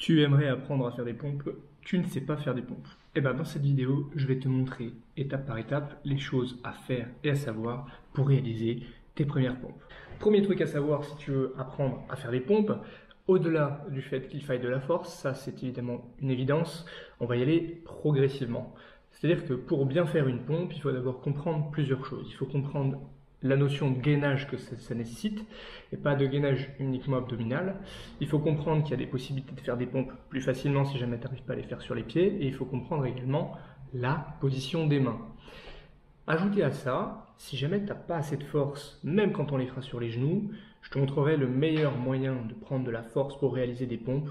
Tu aimerais apprendre à faire des pompes, tu ne sais pas faire des pompes. Et bien dans cette vidéo, je vais te montrer étape par étape les choses à faire et à savoir pour réaliser tes premières pompes. Premier truc à savoir si tu veux apprendre à faire des pompes, au-delà du fait qu'il faille de la force, ça c'est évidemment une évidence, on va y aller progressivement. C'est-à-dire que pour bien faire une pompe, il faut d'abord comprendre plusieurs choses. Il faut comprendre la notion de gainage que ça nécessite, et pas de gainage uniquement abdominal. Il faut comprendre qu'il y a des possibilités de faire des pompes plus facilement si jamais tu n'arrives pas à les faire sur les pieds, et il faut comprendre également la position des mains. Ajouté à ça, si jamais tu n'as pas assez de force, même quand on les fera sur les genoux, je te montrerai le meilleur moyen de prendre de la force pour réaliser des pompes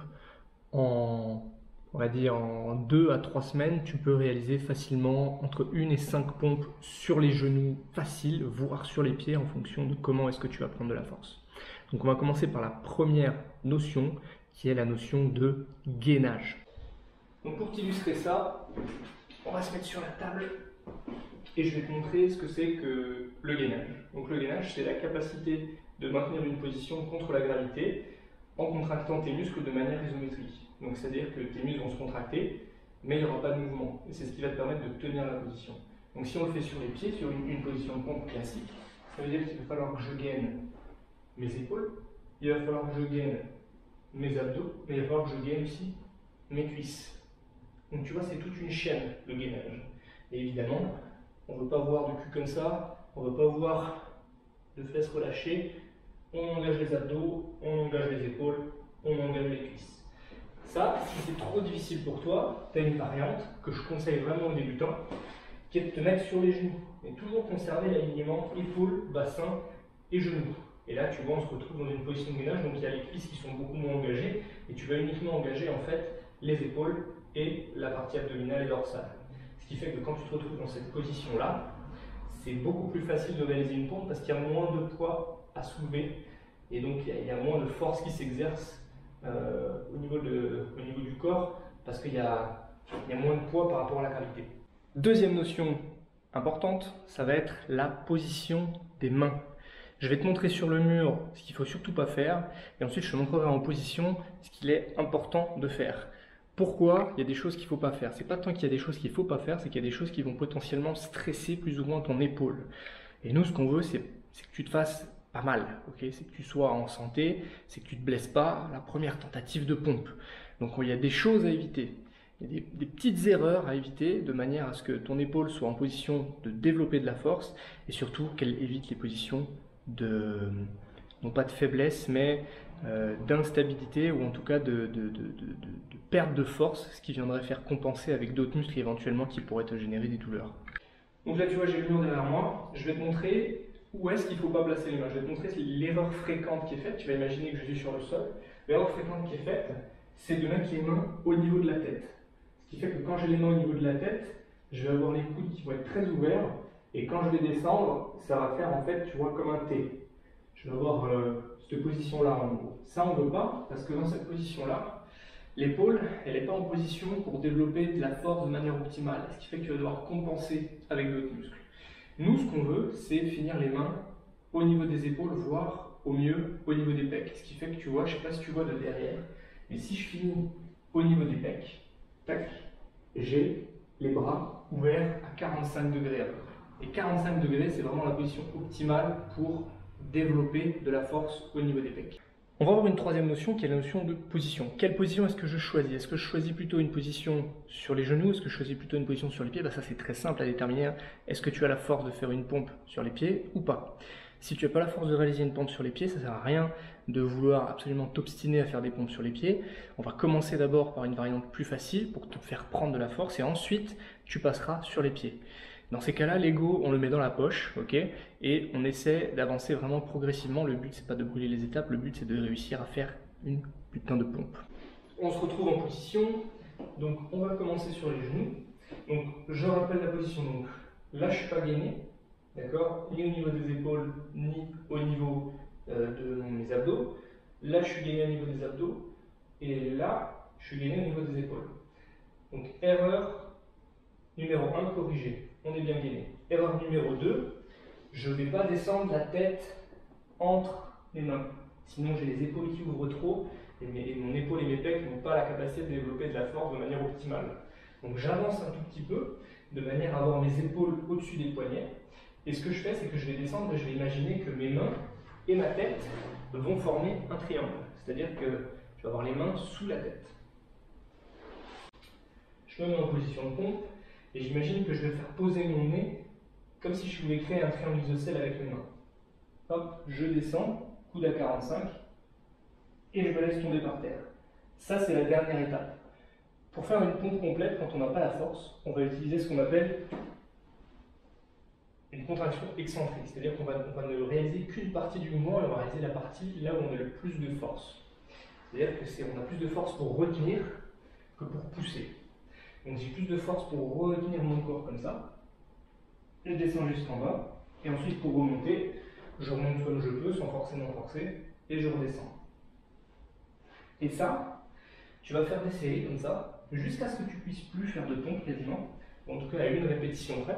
on va dire en 2 à 3 semaines, tu peux réaliser facilement entre 1 et 5 pompes sur les genoux faciles, voire sur les pieds en fonction de comment est-ce que tu vas prendre de la force. Donc on va commencer par la première notion qui est la notion de gainage. Donc pour t'illustrer ça, on va se mettre sur la table et je vais te montrer ce que c'est que le gainage. Donc le gainage, c'est la capacité de maintenir une position contre la gravité en contractant tes muscles de manière isométrique. Donc c'est-à-dire que tes muscles vont se contracter, mais il n'y aura pas de mouvement. Et c'est ce qui va te permettre de tenir la position. Donc si on le fait sur les pieds, sur une position de pompe classique, ça veut dire qu'il va falloir que je gaine mes épaules, il va falloir que je gaine mes abdos, mais il va falloir que je gaine aussi mes cuisses. Donc tu vois, c'est toute une chaîne, le gainage. Et évidemment, on ne veut pas voir du cul comme ça, on ne veut pas voir de fesses relâchées, on engage les abdos, on engage les épaules, on engage les cuisses. Ça, si c'est trop difficile pour toi, tu as une variante que je conseille vraiment aux débutants, qui est de te mettre sur les genoux. Et toujours conserver l'alignement épaules, bassin et genoux. Et là, tu vois, on se retrouve dans une position de gainage, donc il y a les cuisses qui sont beaucoup moins engagées, et tu vas uniquement engager en fait les épaules et la partie abdominale et dorsale. Ce qui fait que quand tu te retrouves dans cette position-là, c'est beaucoup plus facile de réaliser une pompe parce qu'il y a moins de poids à soulever, et donc il y a moins de force qui s'exerce au niveau du corps, parce qu'il y a moins de poids par rapport à la gravité. Deuxième notion importante, ça va être la position des mains. Je vais te montrer sur le mur ce qu'il ne faut surtout pas faire, et ensuite je te montrerai en position ce qu'il est important de faire. Pourquoi il y a des choses qu'il ne faut pas faire? C'est pas tant qu'il y a des choses qu'il ne faut pas faire, c'est qu'il y a des choses qui vont potentiellement stresser plus ou moins ton épaule. Et nous, ce qu'on veut, c'est que tu te fasses pas mal, okay, c'est que tu sois en santé, c'est que tu ne te blesses pas à la première tentative de pompe. Donc il y a des choses à éviter, il y a des petites erreurs à éviter de manière à ce que ton épaule soit en position de développer de la force et surtout qu'elle évite les positions non pas de faiblesse, mais d'instabilité ou en tout cas de perte de force, ce qui viendrait faire compenser avec d'autres muscles éventuellement qui pourraient te générer des douleurs. Donc là tu vois, j'ai le mur derrière moi, je vais te montrer où est-ce qu'il ne faut pas placer les mains. Je vais te montrer l'erreur fréquente qui est faite. Tu vas imaginer que je suis sur le sol. L'erreur fréquente qui est faite, c'est de mettre les mains au niveau de la tête. Ce qui fait que quand j'ai les mains au niveau de la tête, je vais avoir les coudes qui vont être très ouverts. Et quand je vais descendre, ça va faire en fait, tu vois, comme un T. Je vais avoir cette position-là en gros. Ça, on ne veut pas, parce que dans cette position-là, l'épaule, elle n'est pas en position pour développer de la force de manière optimale. Ce qui fait que tu vas devoir compenser avec d'autres muscles. Nous, ce qu'on veut, c'est finir les mains au niveau des épaules, voire au mieux au niveau des pecs. Ce qui fait que tu vois, je ne sais pas si tu vois de derrière, mais si je finis au niveau des pecs, tac, j'ai les bras ouverts à 45 degrés à peu près. Et 45 degrés, c'est vraiment la position optimale pour développer de la force au niveau des pecs. On va avoir une troisième notion qui est la notion de position. Quelle position est-ce que je choisis? Est-ce que je choisis plutôt une position sur les genoux? Est-ce que je choisis plutôt une position sur les pieds? Ça c'est très simple à déterminer. Est-ce que tu as la force de faire une pompe sur les pieds ou pas? Si tu n'as pas la force de réaliser une pompe sur les pieds, ça ne sert à rien de vouloir absolument t'obstiner à faire des pompes sur les pieds. On va commencer d'abord par une variante plus facile pour te faire prendre de la force et ensuite tu passeras sur les pieds. Dans ces cas-là, l'ego, on le met dans la poche, ok, et on essaie d'avancer vraiment progressivement. Le but, c'est pas de brûler les étapes, le but, c'est de réussir à faire une putain de pompe. On se retrouve en position, donc on va commencer sur les genoux. Donc, je rappelle la position. Donc, là, je suis pas gainé, d'accord, ni au niveau des épaules, ni au niveau de mes abdos. Là, je suis gainé au niveau des abdos, et là, je suis gainé au niveau des épaules. Donc, erreur numéro 1, corrigée. On est bien gainé. Erreur numéro 2, je ne vais pas descendre la tête entre les mains. Sinon, j'ai les épaules qui ouvrent trop et mon épaule et mes pecs n'ont pas la capacité de développer de la force de manière optimale. Donc j'avance un tout petit peu, de manière à avoir mes épaules au-dessus des poignets. Et ce que je fais, c'est que je vais descendre et je vais imaginer que mes mains et ma tête vont former un triangle. C'est-à-dire que je vais avoir les mains sous la tête. Je me mets en position de pompe et j'imagine que je vais faire poser mon nez comme si je voulais créer un triangle isocèle avec mes mains. Hop, je descends, coude à 45, et je me laisse tomber par terre. Ça, c'est la dernière étape. Pour faire une pompe complète, quand on n'a pas la force, on va utiliser ce qu'on appelle une contraction excentrique. C'est-à-dire qu'on va ne réaliser qu'une partie du mouvement et on va réaliser la partie là où on a le plus de force. C'est-à-dire qu'on a plus de force pour retenir que pour pousser. Donc j'ai plus de force pour retenir mon corps comme ça. Je descends jusqu'en bas. Et ensuite, pour remonter, je remonte comme je peux, sans forcément forcer, et je redescends. Et ça, tu vas faire des séries comme ça, jusqu'à ce que tu puisses plus faire de pompe quasiment. En tout cas, à une répétition près.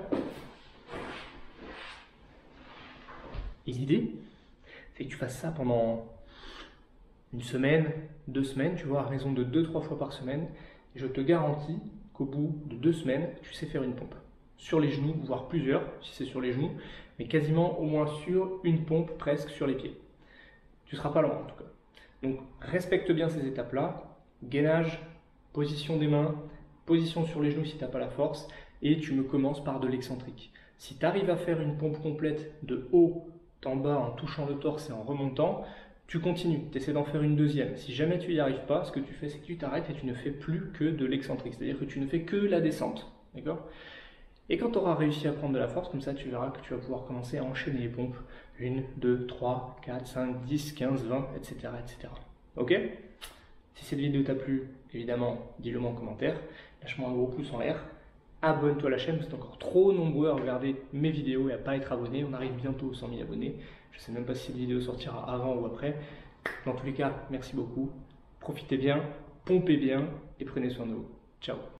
Et l'idée, c'est que tu fasses ça pendant une semaine, 2 semaines, tu vois, à raison de 2-3 fois par semaine. Et je te garantis qu'au bout de 2 semaines, tu sais faire une pompe. Sur les genoux, voire plusieurs, si c'est sur les genoux, mais quasiment au moins sur une pompe presque sur les pieds. Tu ne seras pas loin en tout cas. Donc respecte bien ces étapes-là, gainage, position des mains, position sur les genoux si tu n'as pas la force, et tu me commences par de l'excentrique. Si tu arrives à faire une pompe complète de haut en bas en touchant le torse et en remontant, tu continues, tu essaies d'en faire une deuxième. Si jamais tu n'y arrives pas, ce que tu fais, c'est que tu t'arrêtes et tu ne fais plus que de l'excentrique, c'est-à-dire que tu ne fais que la descente. D'accord ? Et quand tu auras réussi à prendre de la force, comme ça tu verras que tu vas pouvoir commencer à enchaîner les pompes. 1, 2, 3, 4, 5, 10, 15, 20, etc. etc. Ok ? Si cette vidéo t'a plu, évidemment, dis-le moi en commentaire. Lâche-moi un gros pouce en l'air. Abonne-toi à la chaîne, vous êtes encore trop nombreux à regarder mes vidéos et à ne pas être abonnés. On arrive bientôt aux 100 000 abonnés. Je ne sais même pas si cette vidéo sortira avant ou après. Dans tous les cas, merci beaucoup. Profitez bien, pompez bien et prenez soin de vous. Ciao.